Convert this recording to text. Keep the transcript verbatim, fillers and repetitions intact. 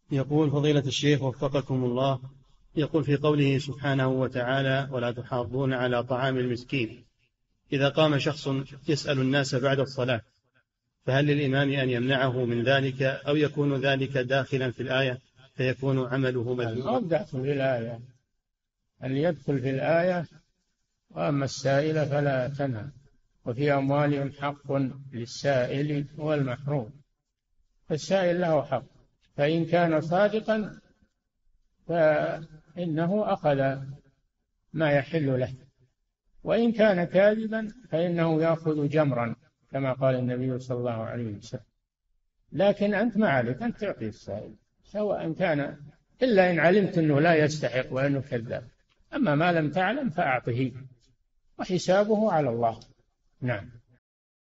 يقول فضيلة الشيخ وفقكم الله، يقول في قوله سبحانه وتعالى ولا تحاضون على طعام المسكين، إذا قام شخص يسأل الناس بعد الصلاة فهل للإمام أن يمنعه من ذلك أو يكون ذلك داخلا في الآية فيكون عمله مذموما؟ داخل في الآية، اللي يدخل في الآية. وأما السائل فلا تنهر، وفي أموالهم حق للسائل والمحروم. فالسائل له حق، فإن كان صادقا فإنه أخذ ما يحل له، وإن كان كاذبا فإنه يأخذ جمرا كما قال النبي صلى الله عليه وسلم. لكن أنت ما عليك أن تعطي السائل سواء كان، إلا إن علمت أنه لا يستحق وأنه كذاب. أما ما لم تعلم فأعطه، وحسابه على الله. نعم.